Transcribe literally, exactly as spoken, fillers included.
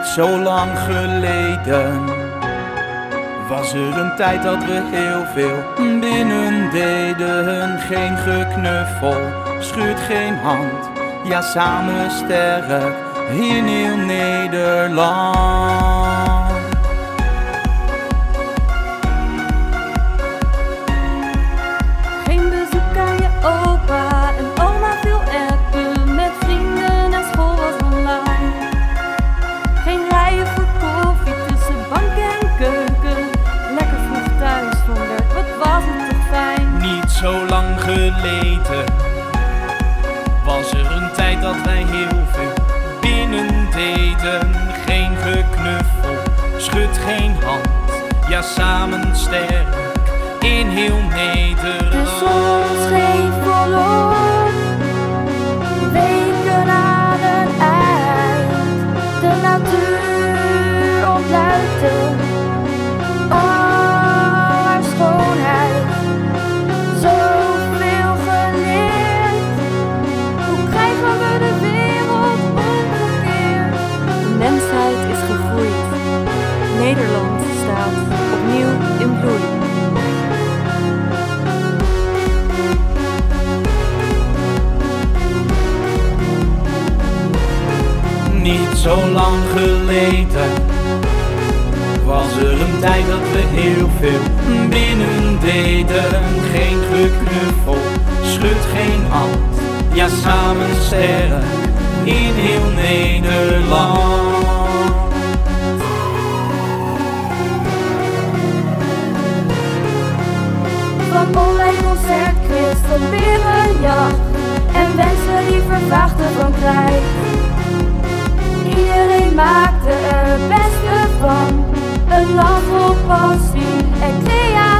zo lang geleden was er een tijd dat we heel veel binnen deden. Geen geknuffel, schud geen hand, ja samen sterk in heel Nederland. Geen bezoek aan je opa en oma, veel appen met vrienden en school was online. Geen rijen voor koffie tussen bank en keuken, lekker vroeg thuis van werk, wat was het toch fijn. Niet zo lang geleden was er een tijd dat wij heel veel binnen deden. Geen geknuffel, schud geen hand, ja samen sterk in heel Nederland. De zon scheen volop, weken hadden eind. De natuur ontluikte, oh haar schoonheid. Zoveel geleerd, hoe krijgen we de wereld omgekeerd? De mensheid is gegroeid, Nederland staat opnieuw in bloei. Niet zo lang geleden was er een tijd dat we heel veel binnen deden. Geen geknuffel, schud geen hand, ja samen sterk in heel Nederland. Van online concertquiz tot berenjacht en wensen die vervaagden van krijt. Iedereen maakte er het beste van, een lach op passie en creatie.